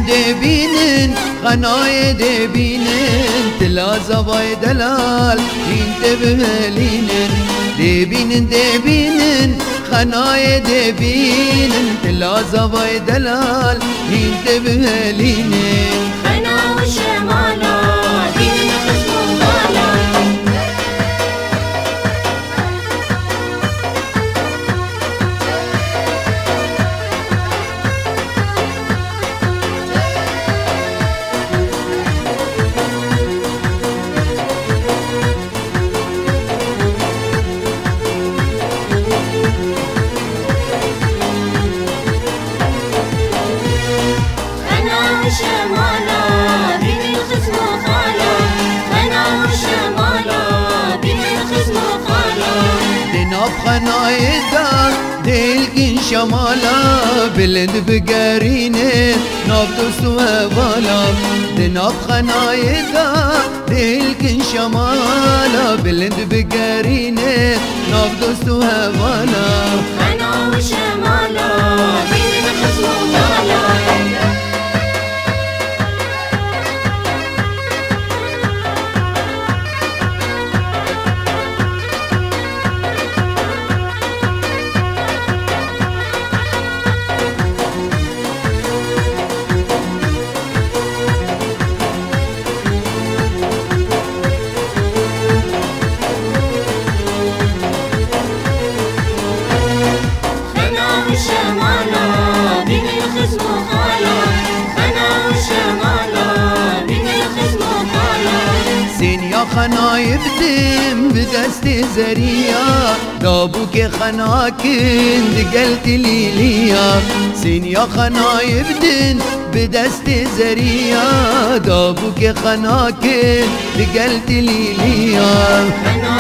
دبینن خنای دبینن تلا زوای دلال این دبهلینن دبینن خنای دبینن تلا زوای دلال این دبهلینن خنا و شمالا بین خصم و بالا شمالا بين الخصم وخالا خنا وشمالا بين الخصم وخالا دناب خنای دا دلگین شمالا بلند بگرینه ناب دوست و والا دناب خنای دا دلگین شمالا بلند بگرینه ناب دوست و والا خنا وشمالا بين الخصم وخالا شمالا بين الخصم وخالا خنا وشمالا بين الخصم وخالا سين يا خناي بدم بدست زريا دابوك خناكن دقلت ليليا سين يا خناي بدن بدست زريا دابوك خناكن دقلت ليليا